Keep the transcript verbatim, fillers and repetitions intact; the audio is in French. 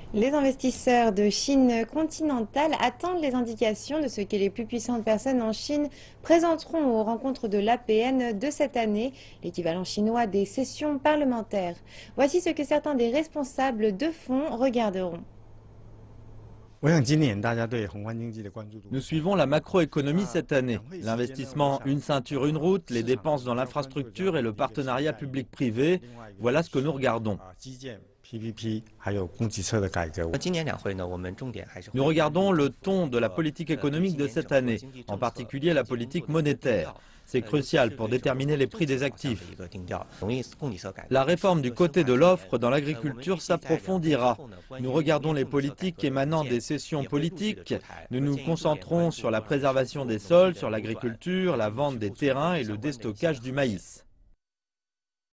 Les investisseurs de Chine continentale attendent les indications de ce que les plus puissantes personnes en Chine présenteront aux rencontres de l'A P N de cette année, l'équivalent chinois des sessions parlementaires. Voici ce que certains des responsables de fonds regarderont. Nous suivons la macroéconomie cette année. L'investissement une ceinture, une route, les dépenses dans l'infrastructure et le partenariat public-privé, voilà ce que nous regardons. Nous regardons le ton de la politique économique de cette année, en particulier la politique monétaire. C'est crucial pour déterminer les prix des actifs. La réforme du côté de l'offre dans l'agriculture s'approfondira. Nous regardons les politiques émanant des sessions politiques. Nous nous concentrons sur la préservation des sols, sur l'agriculture, la vente des terrains et le déstockage du maïs.